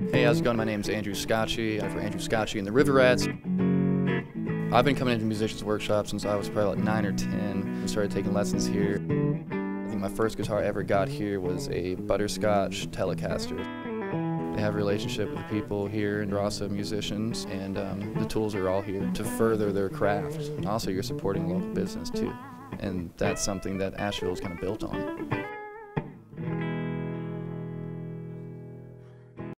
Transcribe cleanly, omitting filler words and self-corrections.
Hey, how's it going? My name's Andrew Scotchie. I'm for Andrew Scotchie and the River Rats. I've been coming into musicians' workshops since I was probably like 9 or 10 and started taking lessons here. I think my first guitar I ever got here was a butterscotch Telecaster. They have a relationship with the people here, and they're also musicians, and the tools are all here to further their craft. And also, you're supporting local business too, and that's something that Asheville is kind of built on.